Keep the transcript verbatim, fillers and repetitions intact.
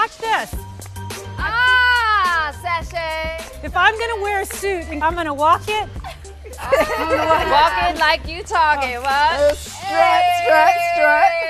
watch this. Ah, sachet. If I'm gonna wear a suit, I'm gonna walk it. I'm gonna walk it. Walking like you talking, what? Strut, strut, strut.